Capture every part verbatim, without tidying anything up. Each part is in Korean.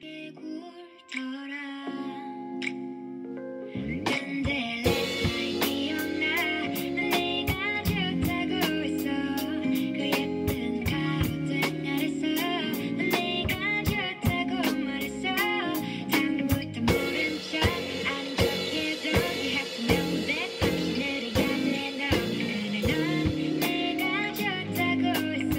게 굴더라. 근데 내 기억나. 난 네가 좋다고 했어. 그 예쁜 가로등 아래서 난 네가 좋다고 말했어. 처음부터 모른 척 아는 척해도 You have to know that 당신을 위한 내 너. 그날 넌 내가 좋다고 했어.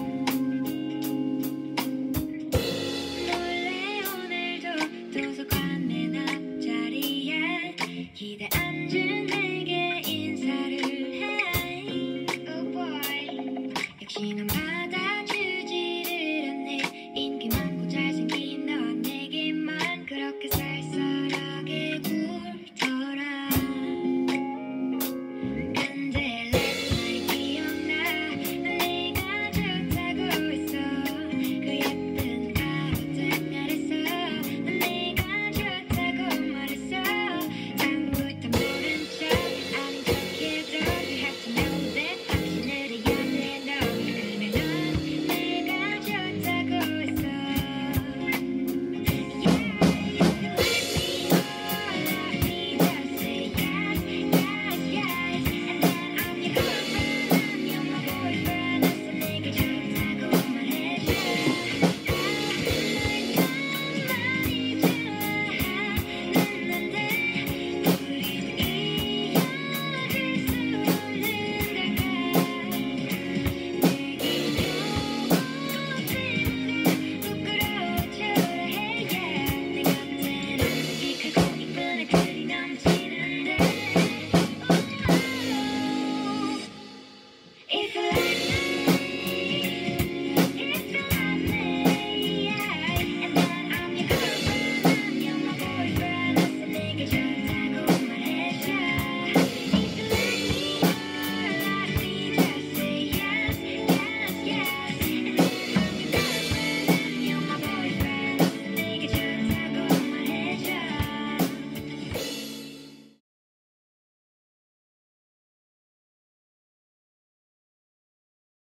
몰래 오늘도 도서관